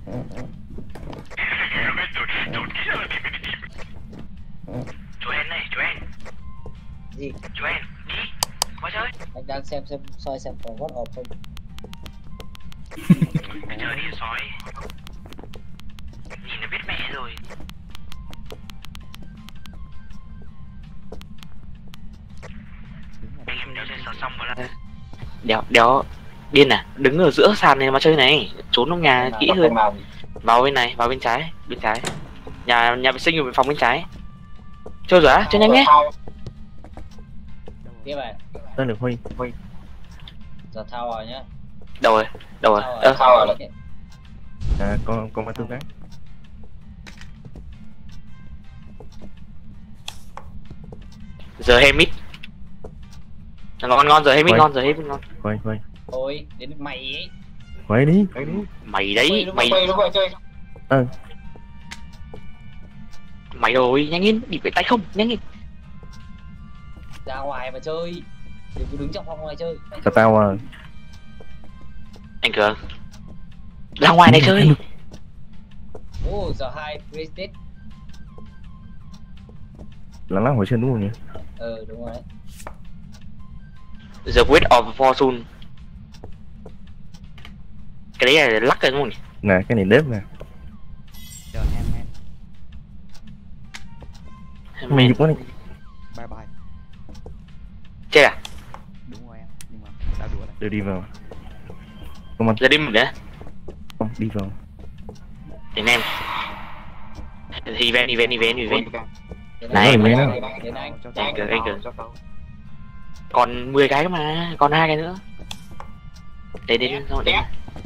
Joel này, Joel. Gì? Joel, đi. Qua chơi. Anh đang xem soi xem có gót ọp không. Bây giờ đi soi. Nhìn nó biết mẹ rồi. Anh em đéo chơi sờ xong rồi là đéo điên à, đứng ở giữa sàn này mà chơi này, trốn trong nhà kỹ hơn. Vào bên này, vào bên trái, nhà vệ sinh ở phòng bên trái. Chơi rồi á, chơi nhanh nhé. Tiếp này. Tên được Huy. Giờ thao rồi nhá. Đâu rồi? Thao rồi. À, con phải tương tác. Giờ hay mít. Ngon giờ hay mít ngon. Quay. Ôi, đến mày ấy. Quay đi. Mày đấy, mày. Ừ. Mày rồi, nhanh lên, đi về tay không, nhanh lên. Ra ngoài mà chơi. Đừng có đứng trong phòng ngoài chơi. Cả tao à. Anh Cường. Ra ngoài này chơi. Ô, giờ 2 Prestige. Là hồi sinh đúng không nhỉ? Đúng rồi đấy. The Weight of Fortune. Cái đấy là lắc rồi đúng không nhỉ? Nè, cái này đếp nè. Chờ em. Mình quá đi. Bye bye. chết à? Đúng rồi em, nhưng mà đã đùa đấy. Đưa đi vào. Không anh. Giờ đi mình nữa. Không, đi vào. Đến em. Event. Này mày nó. Đến anh. Anh Cường. Còn 10 cái mà, còn 2 cái nữa. Đến rồi đến.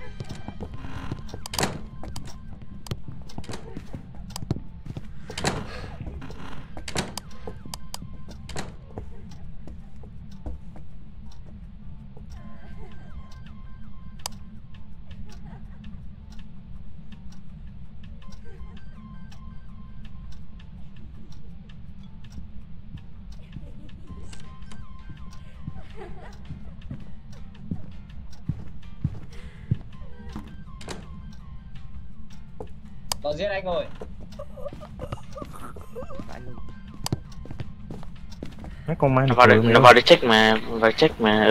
Nó giết anh rồi. Mấy con ma Nó vào để check mà,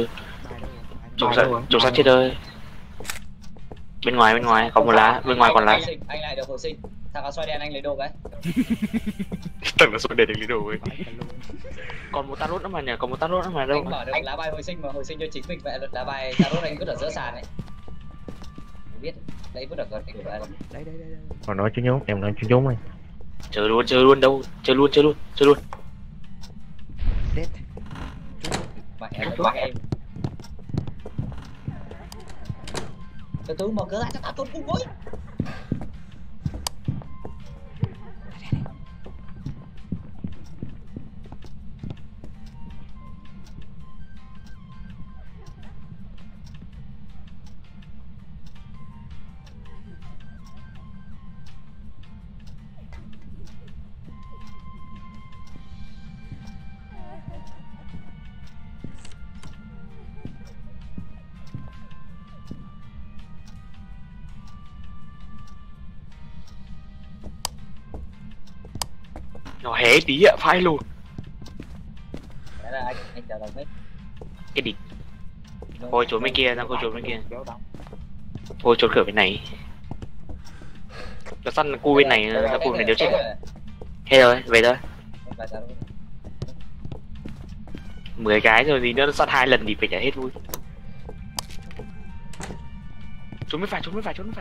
Chúng sao chết ơi. Bên ngoài còn một lá, bên ngoài còn lá. Anh lại được hồi sinh. Thằng áo xoay đen anh lấy đồ cái. Tưởng là số để lý đồ ấy. Còn một tarot nữa mà nhỉ, đâu. Anh mở được lá bài hồi sinh mà hồi sinh cho chính mình vậy, lá bài tarot anh vứt ở giữa sàn ấy. Biết đấy vứt ở gần cái bài. Đây. Còn nói chứ nhốn, em nói chứ nhốn mày. Chơi luôn đâu, chơi luôn. Dead. Mẹ em. Từ từ mở cửa lại cho tao trốn cùng với. Nó hé tí ạ, phai luôn. Đấy là anh chờ đồng hết. Cái địch. Thôi trốn bên kia, Thôi trốn cửa bên này. Nó săn cu bên này, nó cu này đều chết rồi. Hết rồi, về thôi. 10 cái rồi gì nữa, nó săn 2 lần thì phải trả hết vui. Trốn mới phải.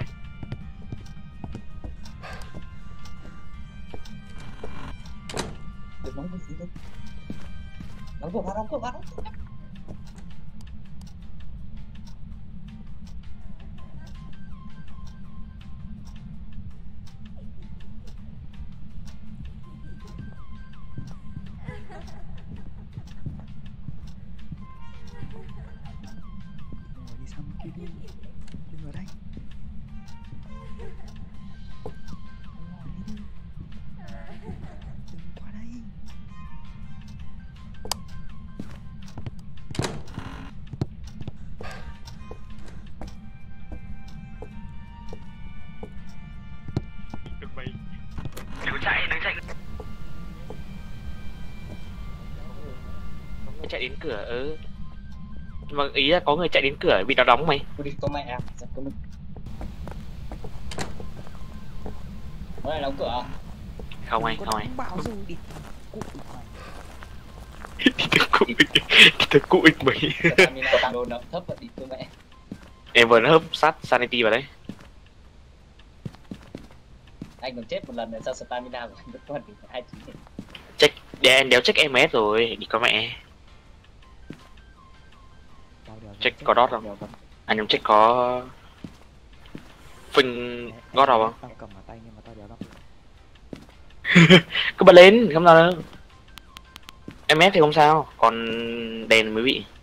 Đừng nóng gì đâu. Đóng cửa vào. Đi sang bên kia đi. Đừng ở đây. Đừng qua đây. chạy đến cửa. Mà ý là có người chạy đến cửa bị nó đóng mày. Cô đi có mẹ à? Giật có mình. Có này đóng cửa à? Không anh, Có không anh. đóng bao giờ đi cụ mày. Đi tới cụ ích mấy. Stamina tăng đồ nập thấp và đi cơ mẹ. Em vừa nó hấp sát sanity vào đấy. Anh còn chết một lần nữa sao stamina của anh vẫn còn được 29. Check, em đéo check MS rồi, đi con mẹ. Tao đéo Check dám có đót tao không? đéo dám. Anh em check có phình Em- gót đâu không? Tao cầm ở tay nhưng mà tao đéo dám. Cứ bật lên, không sao đâu. MS thì không sao, còn đèn mới bị.